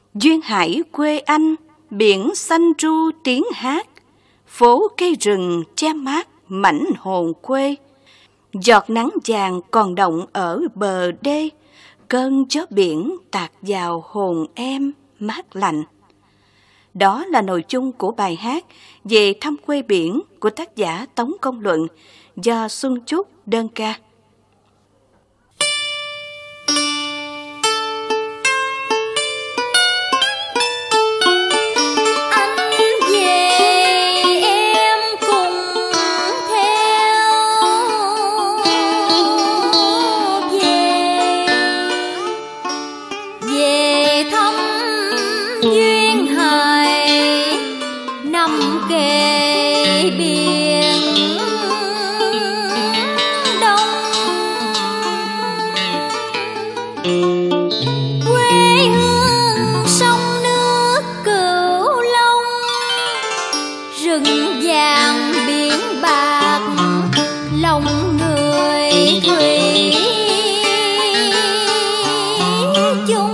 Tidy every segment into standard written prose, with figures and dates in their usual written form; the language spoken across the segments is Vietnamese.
Duyên hải quê anh, biển xanh ru tiếng hát, phố cây rừng che mát mảnh hồn quê. Giọt nắng vàng còn động ở bờ đê, cơn gió biển tạt vào hồn em mát lạnh. Đó là nội dung của bài hát về thăm quê biển của tác giả Tống Công Luận do Xuân Chúc đơn ca. Duyên hải nằm kề biển Đông, quê hương sông nước Cửu Long, rừng vàng biển bạc lòng người thủy chung.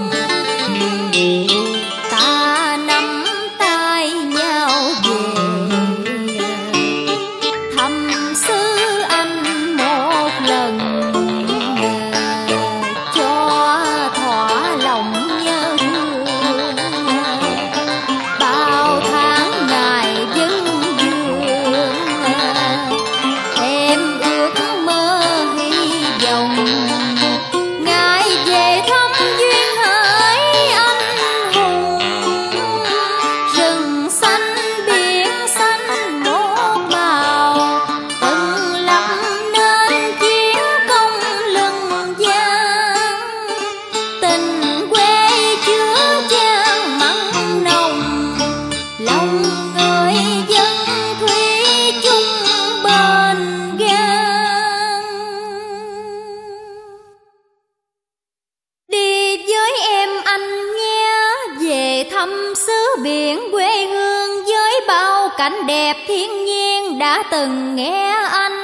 Thăm xứ biển quê hương với bao cảnh đẹp thiên nhiên đã từng nghe anh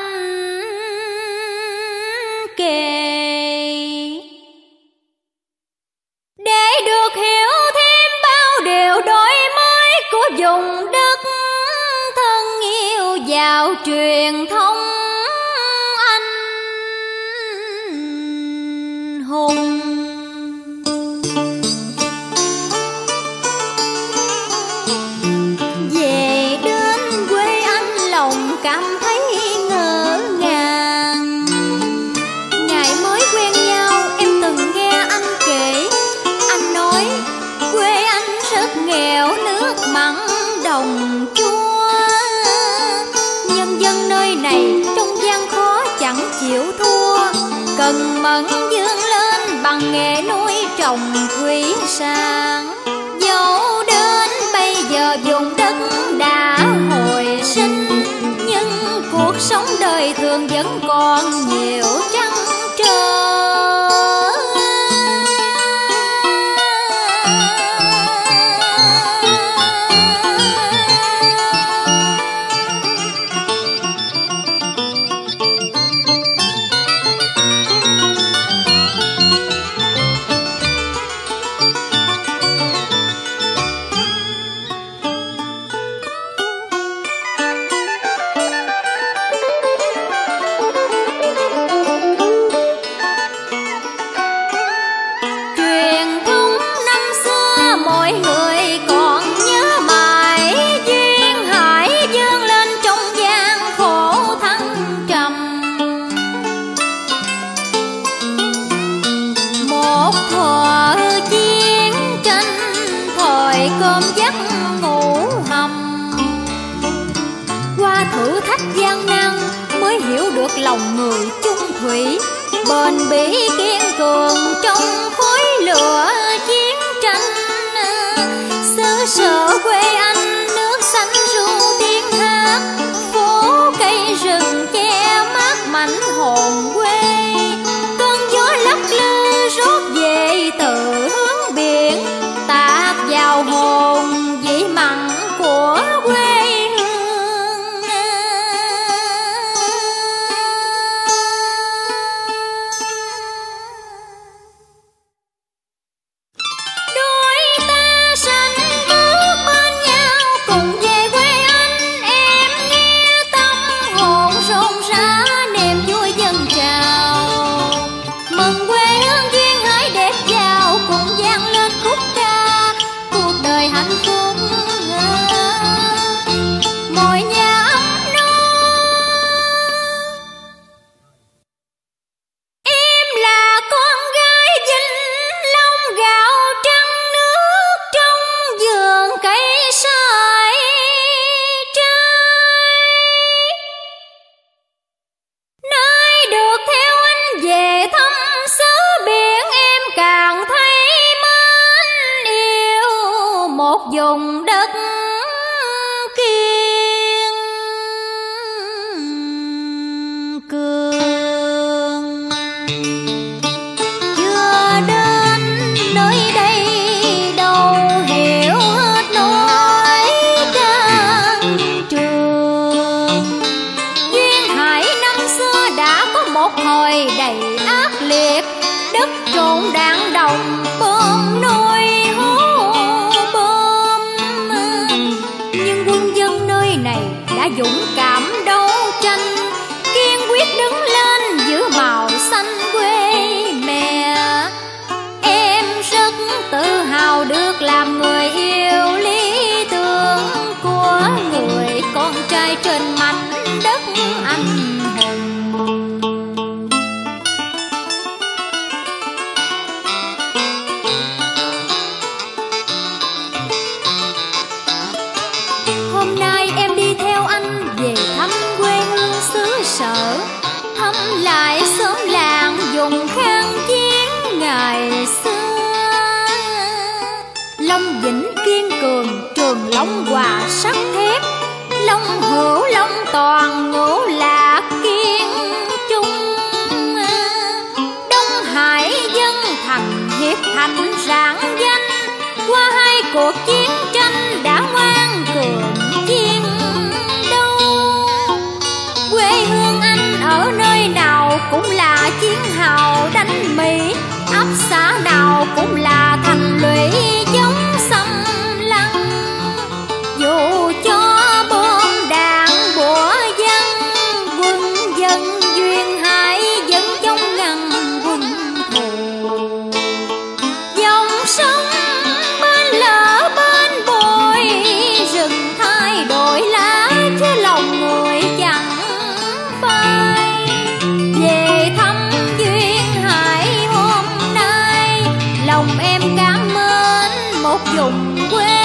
kể, để được hiểu thêm bao điều đổi mới của vùng đất thân yêu giàu truyền thống anh hùng. Cảm thấy ngỡ ngàng, ngày mới quen nhau em từng nghe anh kể. Anh nói quê anh rất nghèo, nước mặn đồng chua. Nhân dân nơi này trong gian khó chẳng chịu thua, cần mẫn vươn lên bằng nghề nuôi trồng thủy sản. Dẫu đến bây giờ vùng đất đã hồi sinh, cuộc sống đời thường vẫn còn nhiều trăn trở. Cơm dắt ngủ hầm, qua thử thách gian nan mới hiểu được lòng người chung thủy, bền bỉ kiên cường trong khói lửa chiến tranh. Xứ sở quê anh nước xanh ru tiếng hát, phố cây rừng che mát mảnh hồn quê. Cơn gió lắc lư rót về từ hướng biển, tạt vào hồn vị mặn của quê hương. vùng đất kiên cường. Chưa đến nơi đây đâu hiểu hết nỗi trang trường. Duyên hải năm xưa đã có một hồi đầy ác liệt, đất trộn đạn đồng bom nôi hố bom. Nhưng quân dân nơi này đã dũng cảm đấu tranh, kiên quyết đứng lên giữ màu xanh quê mẹ. Em rất tự hào được làm người yêu lý tưởng của người con trai trên mảnh đất anh hùng. Hôm nay em đi theo anh về thăm quê hương xứ sở, thăm lại xóm làng vùng kháng chiến ngày xưa. Long Vĩnh kiên cường, Trường Long Hòa sắt thép, Long Hữu Long Toàn ngũ lạc kiên trung. Đông Hải dân thành hiệp thành rạng danh, qua hai cuộc chiến tranh đã ngoan cường chiến đấu. Quê hương anh ở nơi nào cũng là chiến hào đánh Mỹ, ấp xã nào cũng là thành lũy chống xâm lăng. Dù cho bom đạn bủa văng, quân dân duyên hải vẫn chống ngăn quân thù. Dòng sông bên lỡ bên bồi, rừng thay đổi lá chứ lòng người chẳng phai. Về thăm duyên hải hôm nay, lòng em cảm mến một vùng quê